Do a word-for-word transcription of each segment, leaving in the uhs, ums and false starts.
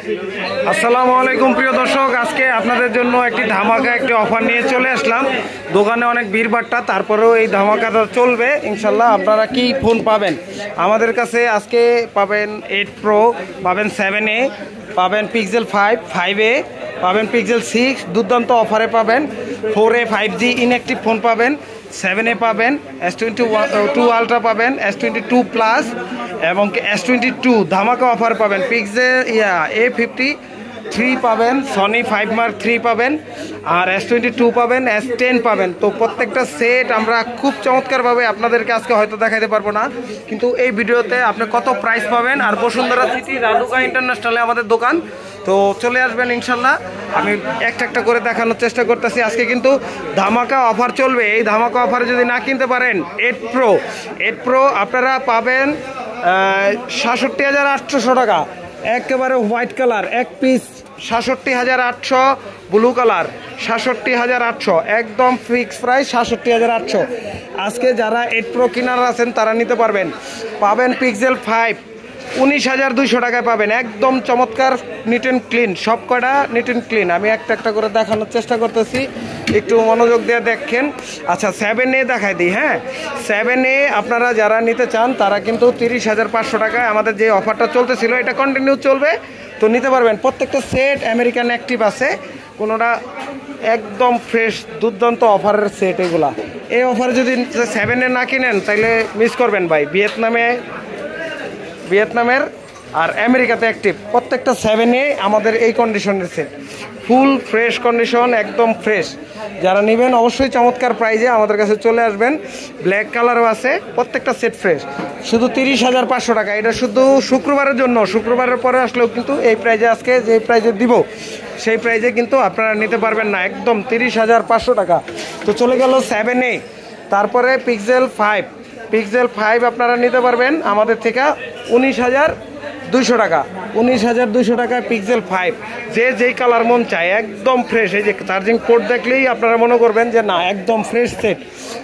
আসসালামু আলাইকুম প্রিয় দর্শক, আজকে আপনাদের জন্য একটি ধামাকা একটি অফার নিয়ে চলে আসলাম। দোকানে অনেক ভিড়ভাট্টা, তারপরেও এই ধামাকাটা চলবে ইনশাল্লাহ। আপনারা কি ফোন পাবেন আমাদের কাছে? আজকে পাবেন এইট প্রো, পাবেন সেভেন এ, পাবেন পিক্সেল ফাইভ, ফাইভ এ, পাবেন পিক্সেল সিক্স, দুর্দান্ত অফারে পাবেন। Four A five G inactive phone পাবেন, সেভেন এ পাবেন, এস টোয়েন্টি টু আলট্রা পাবেন, এস টোয়েন্টি টু প্লাস এবং এস টোয়েন্টি টু ধামাকা অফার পাবেন। পিক্সেল ইয়া এ ফিফটি থ্রি পাবেন, সনি ফাইভ মার্ক থ্রি পাবেন, আর এস টোয়েন্টি টু পাবেন, এস টেন পাবেন। তো প্রত্যেকটা সেট আমরা খুব চমৎকারভাবে আপনাদেরকে আজকে হয়তো দেখাতে পারবো না, কিন্তু এই ভিডিওতে আপনি কত প্রাইস পাবেন। আর বসুন্ধরা সিটি রাডুকা ইন্টারন্যাশনালে আমাদের দোকান, তো চলে আসবেন ইনশাল্লাহ। আমি একটা একটা করে দেখানোর চেষ্টা করতেছি। আজকে কিন্তু ধামাকা অফার চলবে। এই ধামাকা অফারে যদি না কিনতে পারেন এইট প্রো, এইট প্রো আপনারা পাবেন সাতষট্টি হাজার আটশোশো টাকা, একেবারে হোয়াইট কালার এক পিস সাতষট্টি হাজার আটশো, ব্লু কালার সাতষট্টি হাজার আটশো, একদম ফিক্স প্রাইস সাতষট্টি হাজার আটশো। আজকে যারা এইট প্রো কিনার আছেন তারা নিতে পারবেন। পাবেন পিক্সেল ফাইভ উনিশ হাজার দুইশো টাকায় পাবেন, একদম চমৎকার, নিট অ্যান্ড ক্লিন, সব কটা নিট অ্যান্ড ক্লিন। আমি একটা একটা করে দেখানোর চেষ্টা করতেছি, একটু মনোযোগ দিয়ে দেখেন। আচ্ছা, সেভেন এ দেখাই দিই। হ্যাঁ, সেভেন এ আপনারা যারা নিতে চান তারা কিন্তু তিরিশ হাজার পাঁচশো টাকায় আমাদের যে অফারটা চলতেছিল এটা কন্টিনিউ চলবে, তো নিতে পারবেন। প্রত্যেকটা সেট আমেরিকান অ্যাক্টিভ আছে, কোনোটা একদম ফ্রেশ দুর্দান্ত অফারের সেট এগুলা। এই অফারে যদি সেভেন এ না কিনেন তাহলে মিস করবেন ভাই। ভিয়েতনামে ভিয়েতনামের আর আমেরিকাতে অ্যাক্টিভ প্রত্যেকটা সেভেন এ আমাদের এই কন্ডিশনের সেট, ফুল ফ্রেশ কন্ডিশন, একদম ফ্রেশ। যারা নেবেন অবশ্যই চমৎকার প্রাইজে আমাদের কাছে চলে আসবেন। ব্ল্যাক কালারও আছে, প্রত্যেকটা সেট ফ্রেশ, শুধু তিরিশ হাজার পাঁচশো টাকা। এটা শুধু শুক্রবারের জন্য, শুক্রবারের পরে আসলেও কিন্তু এই প্রাইজে, আজকে যে প্রাইজে দিব সেই প্রাইজে কিন্তু আপনারা নিতে পারবেন না, একদম তিরিশ হাজার পাঁচশো টাকা। তো চলে গেল সেভেন এ, তারপরে পিক্সেল ফাইভ, পিক্সেল ফাইভ আপনারা নিতে পারবেন আমাদের থেকে উনিশ হাজার দুইশো টাকা, উনিশ হাজার দুইশো টাকায় পিক্সেল ফাইভ। যে যেই কালার মন চায়, একদম ফ্রেশ। এই যে চার্জিং পোর্ট দেখলেই আপনারা মনে করবেন যে না, একদম ফ্রেশ সেট।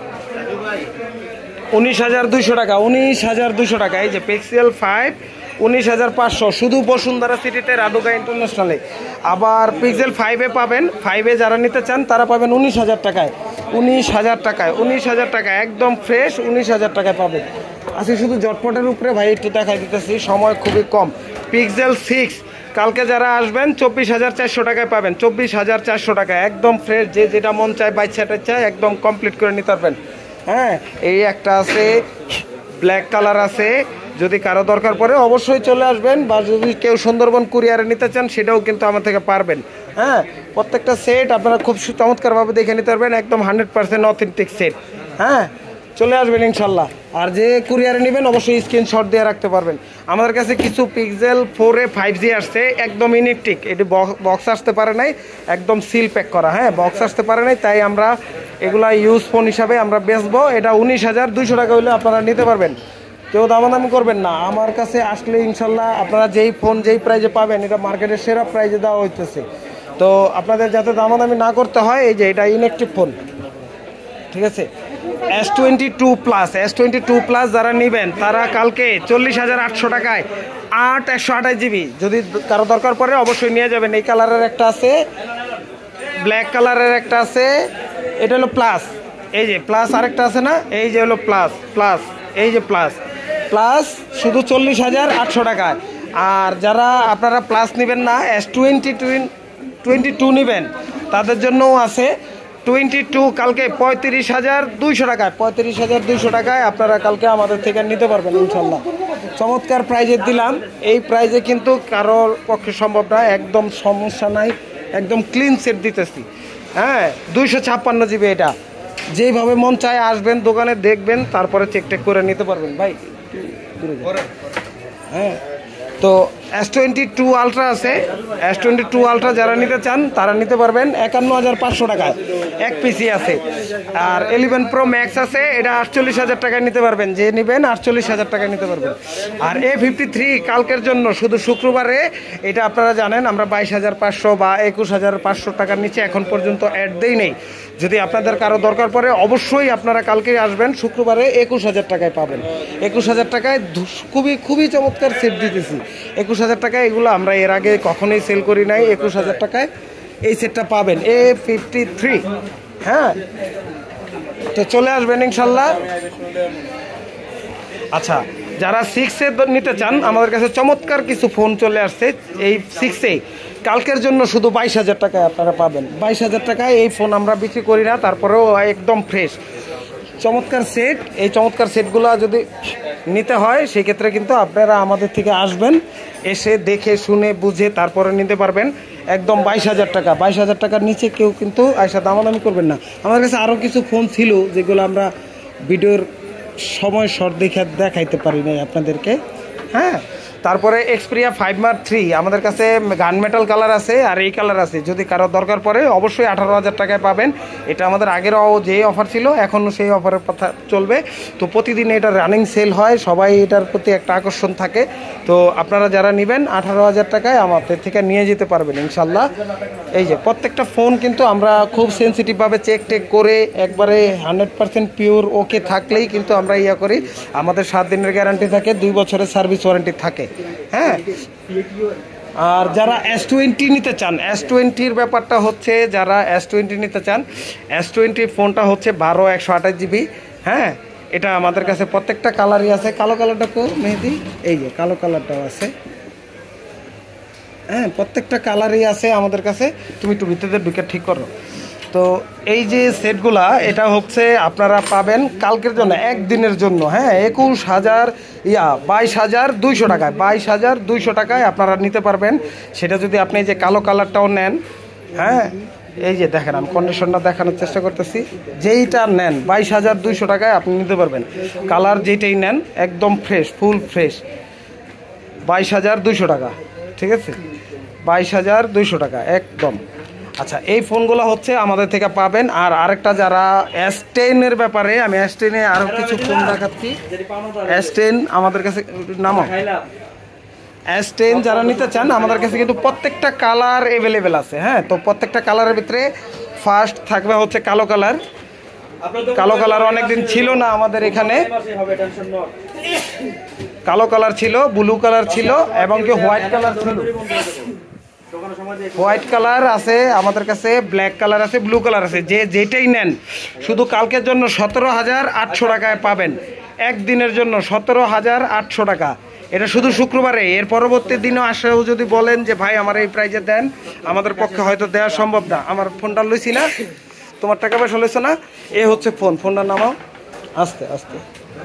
উনিশ হাজার দুইশো টাকা, উনিশ হাজার দুইশো টাকা। এই যে পিক্সেল ফাইভ উনিশ হাজার পাঁচশো, শুধু বসুন্ধরা সিটিতে রাডুকা ইন্টারন্যাশনালে। আবার পিক্সেল ফাইভে পাবেন, ফাইভে যারা নিতে চান তারা পাবেন উনিশ হাজার টাকায়, উনিশ হাজার টাকায়, উনিশ হাজার টাকায় একদম ফ্রেশ, উনিশ হাজার টাকায় পাবেন। আজকে শুধু জটপটের উপরে ভাই একটু দেখাই দিতেছি, সময় খুবই কম। পিক্সেল সিক্স কালকে যারা আসবেন চব্বিশ হাজার চারশো টাকায় পাবেন, চব্বিশ হাজার চারশো টাকায় একদম ফ্রেশ। যে যেটা মন চায় বাইচাটা চায় একদম কমপ্লিট করে নিতে পারবেন। হ্যাঁ, এই একটা আছে, ব্ল্যাক কালার আছে। যদি কারো দরকার পড়ে অবশ্যই চলে আসবেন, বা যদি কেউ সুন্দরবন কুরিয়ারে নিতে চান সেটাও কিন্তু আমার থেকে পারবেন। হ্যাঁ, প্রত্যেকটা সেট আপনারা খুব চমৎকারভাবে দেখে নিতে পারবেন, একদম হান্ড্রেড পার্সেন্ট অথেন্টিক সেট। হ্যাঁ, চলে আসবেন ইনশাল্লাহ। আর যে কুরিয়ারে নেবেন অবশ্যই স্ক্রিনশট দিয়ে রাখতে পারবেন। আমাদের কাছে কিছু pixel four A five G আসছে, একদম ইনেকটিক, এটি বক্স আসতে পারে নাই, একদম সিল প্যাক করা। হ্যাঁ, বক্স আসতে পারে নাই, তাই আমরা এগুলা ইউজ ফোন হিসাবে আমরা বেচবো। এটা উনিশ হাজার দুইশো টাকা হলে আপনারা নিতে পারবেন, কেউ দামাদামি করবেন না। আমার কাছে আসলে ইনশাল্লাহ আপনারা যেই ফোন যেই প্রাইজে পাবেন, এটা মার্কেটের সেরা প্রাইজে দেওয়া হইতেছে। তো আপনাদের যাতে দামাদামি না করতে হয়, এই যে এটা ইনেকটিভ ফোন, ঠিক আছে। S twenty two plus, S twenty two plus যারা নেবেন তারা কালকে চল্লিশ হাজার আটশো টাকায় আট একশো আঠাশ জিবি, যদি কারো দরকার পড়ে অবশ্যই নিয়ে যাবেন। এই কালারের একটা আছে, ব্ল্যাক কালারের একটা আছে, এটা হলো প্লাস। এই যে প্লাস আরেকটা আছে না, এই যে হলো প্লাস, প্লাস এই যে প্লাস, প্লাস শুধু চল্লিশ হাজার আটশো টাকায়। আর যারা আপনারা প্লাস নেবেন না, এস টোয়েন্টি টোয়েন্টি টু নেবেন তাদের জন্যও আছে টোয়েন্টি টু, কালকে পঁয়ত্রিশ হাজার দুইশো টাকায়, পঁয়ত্রিশ হাজার দুইশো টাকায় আপনারা কালকে আমাদের থেকে নিতে পারবেন ইনশাল্লাহ। চমৎকার প্রাইজে দিলাম, এই প্রাইজে কিন্তু কারোর পক্ষে সম্ভব না, একদম সমস্যা নাই, একদম ক্লিন সেট দিতেছি। হ্যাঁ, দুইশো ছাপ্পান্ন জিবি, এটা যেইভাবে মন চায় আসবেন দোকানে দেখবেন, তারপরে চেক টেক করে নিতে পারবেন ভাই। হ্যাঁ, তো এস টোয়েন্টি টু আলট্রা আছে, এস টোয়েন্টি টু আলট্রা যারা নিতে চান তারা নিতে পারবেন একান্ন হাজার পাঁচশো টাকায়, এক পিসি আছে। আর ইলেভেন প্রো ম্যাক্স আছে, এটা আটচল্লিশ হাজার টাকায় নিতে পারবেন, যে নেবেন আটচল্লিশ হাজার টাকায় নিতে পারবেন। আর এ ফিফটি থ্রি কালকের জন্য, শুধু শুক্রবারে, এটা আপনারা জানেন আমরা বাইশ হাজার পাঁচশো বা একুশ হাজার পাঁচশো টাকার নিচে এখন পর্যন্ত অ্যাড দেই নেই। যদি আপনাদের কারো দরকার পড়ে অবশ্যই আপনারা কালকেই আসবেন, শুক্রবারে একুশ হাজার টাকায় পাবেন। একুশ হাজার টাকায় খুবই খুবই চমৎকার সেট দিতেছি। একুশ একুশ হাজার টাকায় এগুলো আমরা এর আগে কখনোই সেল করি নাই। একুশ হাজার টাকায় এই সেটটা পাবেন এ ফিফটি থ্রি। হ্যাঁ, তো চলে আসবেন ইনশাল্লাহ। আচ্ছা, যারা সিক্সে নিতে চান আমাদের কাছে চমৎকার কিছু ফোন চলে আসছে এই সিক্সে। কালকের জন্য শুধু বাইশ হাজার টাকায় আপনারা পাবেন। বাইশ হাজার টাকায় এই ফোন আমরা বিক্রি করি না, তারপরেও একদম ফ্রেশ চমৎকার সেট। এই চমৎকার সেটগুলো যদি নিতে হয় সেক্ষেত্রে কিন্তু আপনারা আমাদের থেকে আসবেন, এসে দেখে শুনে বুঝে তারপরে নিতে পারবেন। একদম বাইশ হাজার টাকা, বাইশ হাজার টাকার নিচে কেউ কিন্তু আইসা দামাদামি করবেন না। আমার কাছে আরও কিছু ফোন ছিল যেগুলো আমরা ভিডিওর সময় শর্ট দেখে দেখাইতে পারি নাই আপনাদেরকে। হ্যাঁ, তারপরে এক্সপিরিয়া ফাইভ মার্ক থ্রি আমাদের কাছে গান মেটাল কালার আছে আর এই কালার আছে। যদি কারো দরকার পড়ে অবশ্যই আঠারো হাজার টাকায় পাবেন। এটা আমাদের আগেরও যে অফার ছিল এখনও সেই অফারের কথা চলবে। তো প্রতিদিন এটা রানিং সেল হয়, সবাই এটার প্রতি একটা আকর্ষণ থাকে। তো আপনারা যারা নেবেন আঠারো হাজার টাকায় আমাদের থেকে নিয়ে যেতে পারবেন ইনশাল্লাহ। এই যে প্রত্যেকটা ফোন কিন্তু আমরা খুব সেন্সিটিভভাবে চেক টেক করে একবারে হান্ড্রেড পার্সেন্ট পিওর ওকে থাকলেই কিন্তু আমরা ইয়া করি। আমাদের সাত দিনের গ্যারান্টি থাকে, দুই বছরের সার্ভিস ওয়ারেন্টি থাকে। হ্যাঁ, আর যারা এস টোয়েন্টি নিতে চান, এস টোয়েন্টির ব্যাপারটা হচ্ছে যারা এস টোয়েন্টি নিতে চান, এস টোয়েন্টি ফোনটা হচ্ছে বারো একশো আঠাশ জিবি। হ্যাঁ, এটা আমাদের কাছে প্রত্যেকটা কালারই আছে। কালো কালারটা কো মেহেদি, এই যে কালো কালারটাও আছে। হ্যাঁ, প্রত্যেকটা কালারই আছে আমাদের কাছে। তুমি একটু ভিতরে ঢুকে ঠিক করো। তো এই যে সেটগুলা এটা হচ্ছে আপনারা পাবেন কালকের জন্য, একদিনের জন্য। হ্যাঁ, একুশ হাজার ইয়া বাইশ হাজার দুইশো টাকায়, বাইশ হাজার দুইশো টাকায় আপনারা নিতে পারবেন। সেটা যদি আপনি এই যে কালো কালারটাও নেন, হ্যাঁ এই যে দেখেন আমি কন্ডিশনটা দেখানোর চেষ্টা করতেছি, যেইটা নেন বাইশ হাজার দুইশো টাকায় আপনি নিতে পারবেন। কালার যেইটাই নেন একদম ফ্রেশ, ফুল ফ্রেশ, বাইশ হাজার দুইশো টাকা। ঠিক আছে, বাইশ হাজার দুইশো টাকা একদম। আচ্ছা, এই ফোনগুলো হচ্ছে আমাদের থেকে পাবেন। আর আরেকটা যারা এস টেনের ব্যাপারে, আমি এস টেনে আরও কিছু ফোন দেখাচ্ছি। এস টেন আমাদের কাছে নামো, এস টেন যারা নিতে চান আমাদের কাছে কিন্তু প্রত্যেকটা কালার অ্যাভেলেবেল আছে। হ্যাঁ, তো প্রত্যেকটা কালারের ভিতরে ফার্স্ট থাকবে হচ্ছে কালো কালার। কালো কালার অনেকদিন ছিল না আমাদের এখানে, কালো কালার ছিল, ব্লু কালার ছিল এবং কি হোয়াইট কালার ছিল। হোয়াইট কালার আছে আমাদের কাছে, ব্ল্যাক কালার আছে, ব্লু কালার আছে। যে যেটাই নেন শুধু কালকের জন্য সতেরো হাজার আটশো টাকায় পাবেন। একদিনের জন্য সতেরো হাজার আটশো টাকা। এটা শুধু শুক্রবারে, এর পরবর্তী দিনও আসলেও যদি বলেন যে ভাই আমার এই প্রাইজে দেন, আমাদের পক্ষে হয়তো দেওয়া সম্ভব না। আমার ফোনটা লইছি না, তোমার টাকা পয়সা লইছো না, এ হচ্ছে ফোন। ফোনটা নামাও আস্তে আস্তে।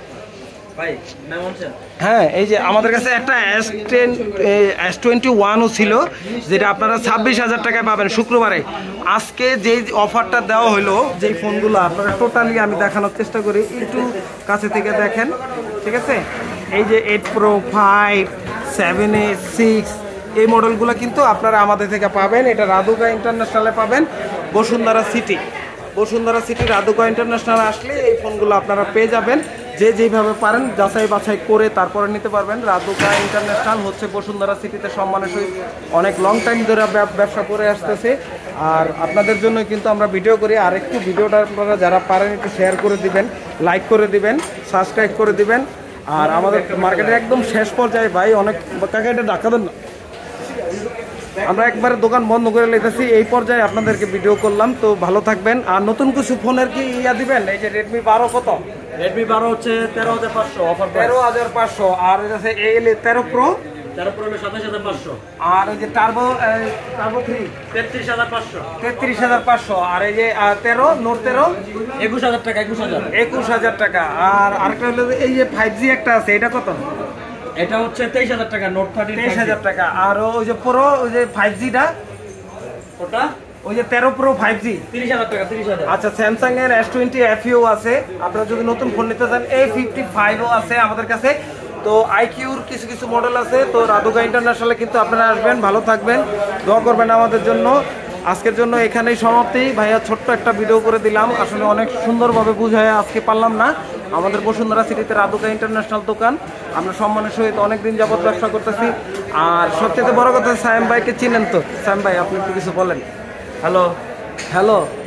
হ্যাঁ, এই যে আমাদের কাছে একটা এস টেন এস টোয়েন্টি ওয়ানও ছিল, যেটা আপনারা ছাব্বিশ হাজার টাকায় পাবেন শুক্রবারে। আজকে যেই অফারটা দেওয়া হলো, যেই ফোনগুলো আপনারা টোটালি আমি দেখানোর চেষ্টা করি, একটু কাছে থেকে দেখেন। ঠিক আছে, এই যে eight pro, five, seven A, six এই মডেলগুলো কিন্তু আপনারা আমাদের থেকে পাবেন। এটা রাধুকা ইন্টারন্যাশনালে পাবেন, Bashundhara City. Bashundhara City Radhuka International আসলে এই ফোনগুলো আপনারা পেয়ে যাবেন। যে যেইভাবে পারেন যাচাই বাছাই করে তারপরে নিতে পারবেন। রাধুকা ইন্টারন্যাশনাল হচ্ছে বসুন্ধরা সিটিতে সম্মানের সহিত অনেক লং টাইম ধরে ব্যবসা করে আসতেছে। আর আপনাদের জন্য কিন্তু আমরা ভিডিও করি। আর একটু ভিডিওটা আপনারা যারা পারেন একটু শেয়ার করে দিবেন, লাইক করে দিবেন, সাবস্ক্রাইব করে দিবেন। আর আমাদের মার্কেটের একদম শেষ পর্যায়ে ভাই, অনেক কাকে এটা ডাকা দেন না, আমরা একবারে দোকান বন্ধ করে লেতেছি, এই পর্যায়ে আপনাদেরকে ভিডিও করলাম। তো ভালো থাকবেন। আর নতুন কিছু ফোনের কি ইয়া দিবেন? এই যে রেডমি বারো কত? রেডমি বারো হচ্ছে তেরো হাজার পাঁচশো অফার, তেরো হাজার পাঁচশো। আর আছে এই তেরো প্রো, তেরো প্রো হলো সাতাশ হাজার পাঁচশো। আর এই যে টার্বো টার্বো থ্রি তেত্রিশ হাজার পাঁচশো, তেত্রিশ হাজার পাঁচশো। আর এই যে তেরো নোট তেরো একুশ হাজার টাকা, একুশ হাজার একুশ হাজার টাকা। আর আরেকটা হলো এই যে ফাইভ জি একটা আছে, এটা কত? এটা হচ্ছে তেইশ হাজার টাকা, নোট থার্টি তেইশ হাজার টাকা। আর ওই যে প্রো, ওই যে ফাইভ জিটা, ওটা ওই যে তেরো প্রো ফাইভ জি তিরিশ হাজার টাকা, তিরিশ হাজার। আচ্ছা, স্যামসাং এর এস টোয়েন্টি এফইও আছে। আপনারা যদি নতুন ফোন নিতে চান, এ ফিফটি ফাইভও আছে আমাদের কাছে। তো আইকিউর কিছু কিছু মডেল আছে। তো রাধুকা ইন্টারন্যাশনালে কিন্তু আপনারা আসবেন। ভালো থাকবেন, দোয়া করবেন আমাদের জন্য। আজকের জন্য এখানেই সমাপ্তি। ভাইয়া ছোট্ট একটা ভিডিও করে দিলাম, আসলে অনেক সুন্দরভাবে বুঝায় আজকে পারলাম না। আমাদের বসুন্ধরা সিটিতে রাধুকা ইন্টারন্যাশনাল দোকান, আমরা সম্মানের সহিত অনেকদিন যাবত ব্যবসা করতেছি। আর সবচেয়ে বড় কথা, সায়েম ভাইকে চিনেন তো? সায়েম ভাই, আপনি একটু কিছু বলেন। হ্যালো হ্যালো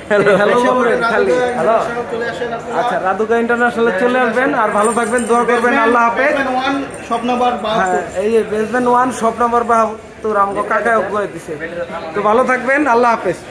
হ্যালো বলবেন খালি হ্যালো। আচ্ছা রাধুকা ইন্টারন্যাশনালে চলে আসবেন আর ভালো থাকবেন, দোয়া করবেন। আল্লাহ হাফেজ। শপ নাম্বার হ্যাঁ, এই যে বেসমেন্ট ওয়ান শপ নাম্বার বাহাত্তর আমাকে কাকা কয়ে দিছে। তো ভালো থাকবেন, আল্লাহ হাফেজ।